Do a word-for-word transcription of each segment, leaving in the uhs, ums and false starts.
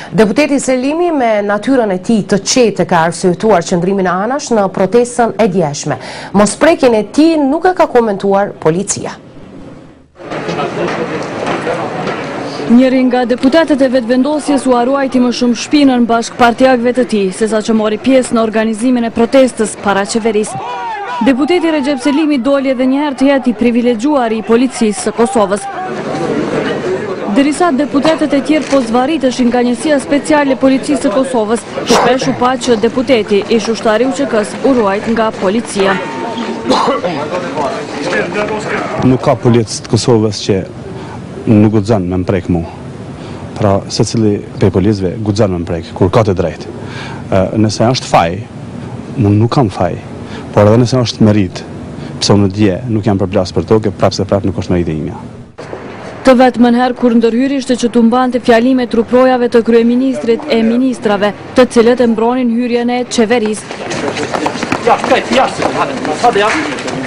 Deputeti Selimi me natyrën e tij të qetë ka arsyetuar qëndrimin e anash në protestën e djeshme. Mosprekjen e tij nuk e ka komentuar policia. Njëri nga deputetët e vetëvendosjes u arruajti më shumë shpinën bashkë partiakëve të tij, sesa që mori pjesë në organizimin e protestës para qeverisë. Deputeti Recep Selimi doli edhe një herë të jetë i privilegjuar i policisë së Kosovës. Derisa deputetët e tjerë po zvarriteshin nga njësia speciale e policisë së Kosovës, shpesh u pa që deputeti ish ushtari U Q K-s u ruajt nga policia. Nuk ka policë të Kosovës që nuk guxon me mprek mu. Pra se cili pe policëve guxon me mprek, kur ka të drejtë. Nëse është faj, unë nuk kam faj, por edhe nëse është merit, pse unë dje nuk jam përplas për to, ke prapë se prapë nuk është merit e imja. Të vetëm herë kur ndërhyri ishte që të mbante fjalime truprojave të kryeministrit e ministrave, të cilët e mbronin hyrjen e qeverisë. Ja, kajt, jasë, hajde jasë.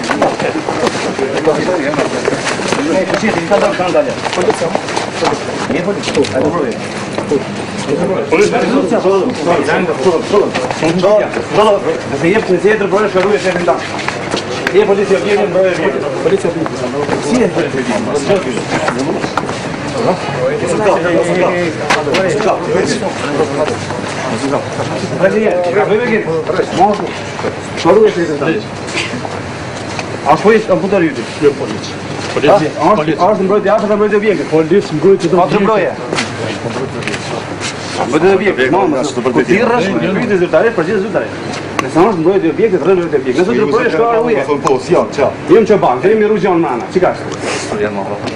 Je policia vjen mbrojë vjen. Policia vjen. Si e policia? Ashtu am putar yt. Jo policia. Policia. Ashtu mbrojë apo mbrojë vjen. Policia mbrojë të do. Mbrojë. Mbrojë vjen. Mama, ashtu për të thirrë, pyetje zyrtare, për gjithë zyrtare. Nëse është mbrojtje e objektit, rrënë e objektit. Nëse të projë shkruar uje. Po, si janë, çao. Jem që bank, kemi rrugën në ana. Çka është? Janë më rrugë.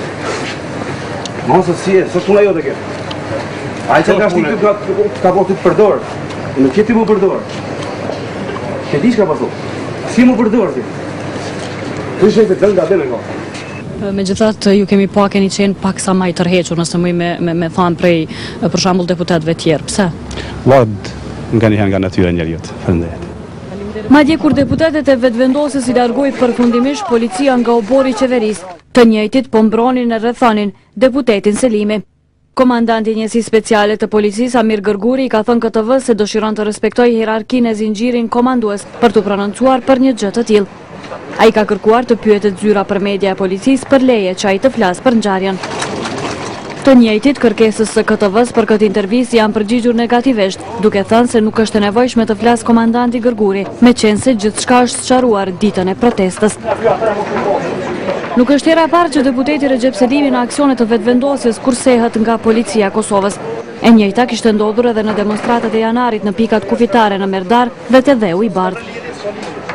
Mos si, s'është puna jote kjo. Ai që ka shtitur ka ka po të përdor. Në çeti më përdor. Ke dish ka pasu. Si më përdor ti? Ti je vetë nga dhe më. Megjithatë, ju kemi pa keni qenë pak sa më i tërhequr nëse më me me, me than prej për shembull deputetëve të tjerë. Pse? Lord nga njëherë nga natyra e njerëzit. Faleminderit. Madje kur deputetët e vetëvendosjes i largoi përfundimisht policia nga obori i qeverisë, të njëjtit po mbronin e rrethonin deputetin Selimi. Komandanti i njësisë speciale të policisë Amir Gërguri i ka thënë K T V se dëshiron të respektojë hierarkinë e zinxhirin komandues për të prononcuar për një gjë të tillë. Ai ka kërkuar të pyetet zyra për media e policisë për leje që ai të flasë për ngjarjen. Të njëjtit kërkesës së K T V-s për këtë intervistë janë përgjigjur negativisht, duke thënë se nuk është e nevojshme të flasë komandanti Gërguri, meqense gjithçka është sqaruar ditën e protestës. Nuk është hera e parë që deputeti Recep Selimi në aksionet të vetëvendosjes kursehet nga policia e Kosovës. E njëjta kishte ndodhur edhe në demonstratat e janarit në pikat kufitare në Merdar dhe te Dheu i Bardh.